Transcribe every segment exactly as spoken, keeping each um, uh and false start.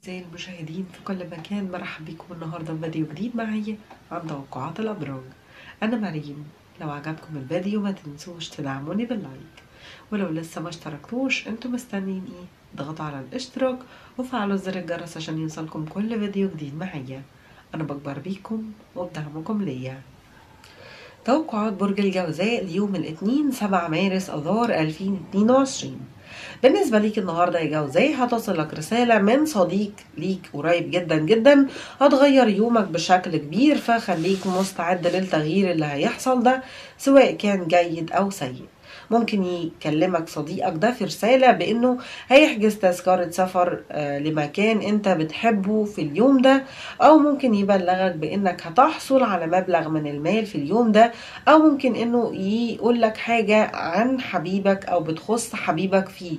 أعزائي المشاهدين في كل مكان، مرحب بكم النهاردة في فيديو جديد معايا عن توقعات الأبراج. أنا مريم. لو عجبكم الفيديو ما تنسوش تدعموني باللايك، ولو لسه ما اشتركتوش انتوا مستنيين ايه؟ اضغطوا على الاشتراك وفعلوا زر الجرس عشان يوصلكم كل فيديو جديد معايا. أنا بكبر بيكم وبدعمكم ليا. توقعات برج الجوزاء ليوم الاثنين سبعة مارس اذار ألفين واتنين وعشرين. بالنسبة ليك النهاردة يا جوزاء هتصلك رسالة من صديق ليك قريب جدا جدا هتغير يومك بشكل كبير، فخليك مستعد للتغيير اللي هيحصل ده سواء كان جيد أو سيء. ممكن يكلمك صديقك ده في رسالة بأنه هيحجز تذكرة سفر لمكان انت بتحبه في اليوم ده، أو ممكن يبلغك بأنك هتحصل على مبلغ من المال في اليوم ده، أو ممكن أنه يقولك حاجة عن حبيبك أو بتخص حبيبك فيه.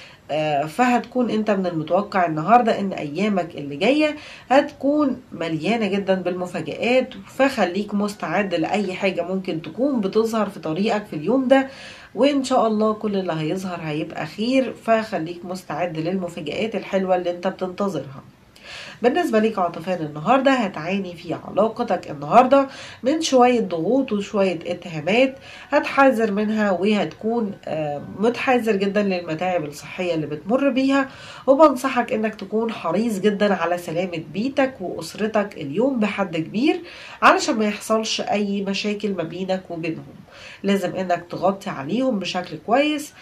فهتكون انت من المتوقع النهاردة ان ايامك اللي جاية هتكون مليانة جدا بالمفاجآت، فخليك مستعد لأي حاجة ممكن تكون بتظهر في طريقك في اليوم ده، وان شاء الله كل اللي هيظهر هيبقى خير، فخليك مستعد للمفاجآت الحلوة اللي انت بتنتظرها. بالنسبة ليك عاطفيا النهاردة هتعاني في علاقتك النهاردة من شوية ضغوط وشوية اتهامات هتحذر منها، وهتكون متحذر جدا للمتاعب الصحية اللي بتمر بيها، وبنصحك انك تكون حريص جدا على سلامة بيتك وأسرتك اليوم بحد كبير علشان ما يحصلش اي مشاكل ما بينك وبينهم. لازم انك تغطي عليهم بشكل كويس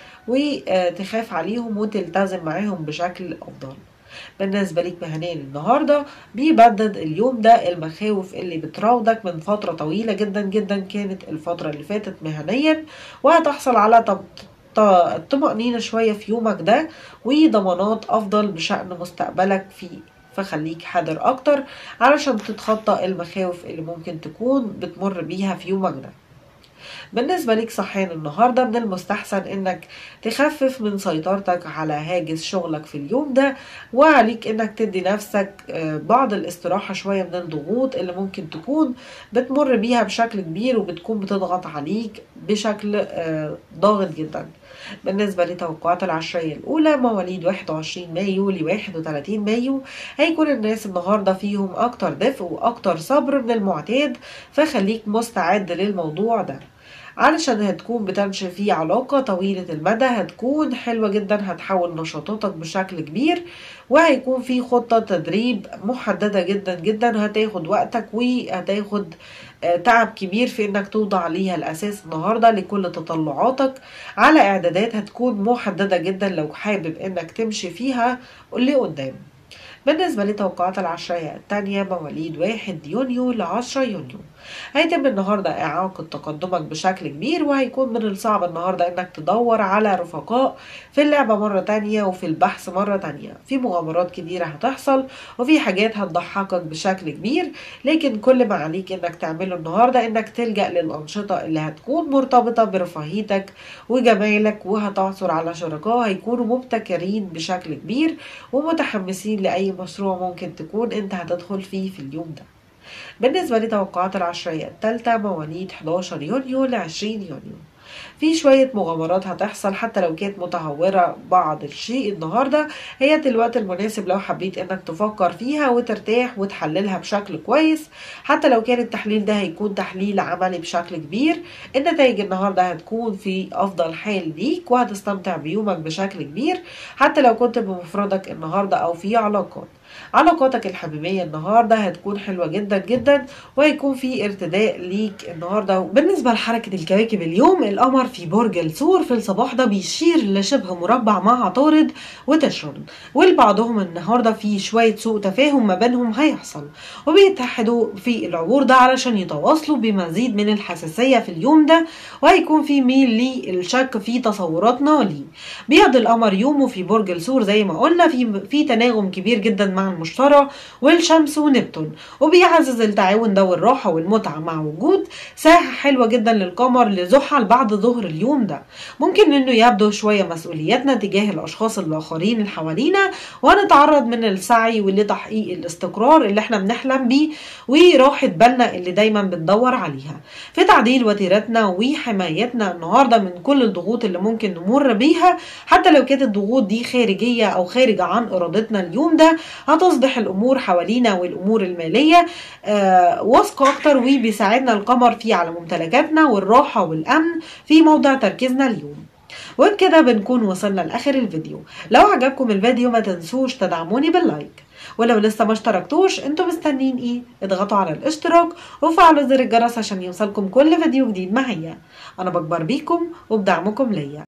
وتخاف عليهم وتلتزم معاهم بشكل افضل. بالنسبة ليك مهنيا النهاردة بيبدد اليوم ده المخاوف اللي بتراودك من فترة طويلة جدا جدا كانت الفترة اللي فاتت مهنيا، وهتحصل على طمأنينة شوية في يومك ده وضمانات أفضل بشأن مستقبلك فيه، فخليك حذر أكتر علشان تتخطى المخاوف اللي ممكن تكون بتمر بيها في يومك ده. بالنسبة ليك صحيا النهاردة من المستحسن انك تخفف من سيطرتك على هاجس شغلك في اليوم ده، وعليك انك تدي نفسك بعض الاستراحة شوية من الضغوط اللي ممكن تكون بتمر بيها بشكل كبير وبتكون بتضغط عليك بشكل ضاغط جدا. بالنسبة لتوقعات العشرية الأولى مواليد واحد وعشرين مايو ل واحد وتلاتين مايو، هيكون الناس النهاردة فيهم أكتر دفء وأكتر صبر من المعتاد، فخليك مستعد للموضوع ده علشان هتكون بتنشئ فيه علاقة طويلة المدى هتكون حلوة جدا، هتحول نشاطاتك بشكل كبير، وهيكون في خطة تدريب محددة جدا جدا هتاخد وقتك وهتاخد تعب كبير في انك توضع عليها الاساس النهاردة لكل تطلعاتك على اعدادات هتكون محددة جدا لو حابب انك تمشي فيها لقدام. بالنسبة لتوقعات العشرية التانية مواليد واحد يونيو لعشرة يونيو، هيتم النهاردة إعاقة تقدمك بشكل كبير، وهيكون من الصعب النهاردة إنك تدور على رفقاء في اللعبة مرة تانية وفي البحث مرة تانية. في مغامرات كتيرة هتحصل وفي حاجات هتضحكك بشكل كبير، لكن كل ما عليك إنك تعمله النهاردة إنك تلجأ للأنشطة اللي هتكون مرتبطة برفاهيتك وجمالك، وهتعثر على شركاء هيكونوا مبتكرين بشكل كبير ومتحمسين لأي مشروع ممكن تكون انت هتدخل فيه في اليوم ده. بالنسبة لتوقعات العشرية الثالثة مواليد حداشر يونيو ل عشرين يونيو، في شوية مغامرات هتحصل حتى لو كانت متهورة بعض الشيء النهاردة، هي الوقت المناسب لو حبيت انك تفكر فيها وترتاح وتحللها بشكل كويس، حتى لو كان التحليل ده هيكون تحليل عملي بشكل كبير. النتائج النهاردة هتكون في افضل حال ليك وهتستمتع بيومك بشكل كبير حتى لو كنت بمفردك النهاردة او في علاقات. علاقاتك الحميمية النهاردة هتكون حلوة جدا جدا وهيكون في ارتداء ليك النهاردة. بالنسبة لحركة الكواكب اليوم القمر في برج الثور في الصباح ده بيشير لشبه مربع مع عطارد وتشرن، والبعضهم النهاردة في شوية سوء تفاهم ما بينهم هيحصل، وبيتحدوا في العبور ده علشان يتواصلوا بمزيد من الحساسية في اليوم ده، وهيكون في ميل للشك في تصوراتنا ليه. بيقضي القمر يومه في برج الثور زي ما قلنا في في تناغم كبير جدا مع المشتري والشمس ونبتون، وبيعزز التعاون ده والراحة والمتعة مع وجود ساحة حلوة جدا للقمر لزحل بعد ظهر اليوم ده. ممكن انه يبدو شوية مسؤولياتنا تجاه الاشخاص الاخرين اللي حوالينا، وهنتعرض من السعي ولتحقيق الاستقرار اللي احنا بنحلم بيه وراحة بالنا اللي دايما بندور عليها، في تعديل وتيرتنا وحمايتنا النهاردة من كل الضغوط اللي ممكن نمر بيها، حتى لو كانت الضغوط دي خارجية او خارجة عن ارادتنا اليوم ده هتصبح الأمور حوالينا والأمور المالية آه واثقة أكتر، وبيساعدنا القمر في على ممتلكاتنا والراحة والأمن في موضع تركيزنا اليوم. وبكده بنكون وصلنا لآخر الفيديو. لو عجبكم الفيديو ما تنسوش تدعموني باللايك، ولو لسه ما اشتركتوش انتوا مستنين ايه؟ اضغطوا على الاشتراك وفعلوا زر الجرس عشان يوصلكم كل فيديو جديد معايا. انا بكبر بيكم وبدعمكم ليا.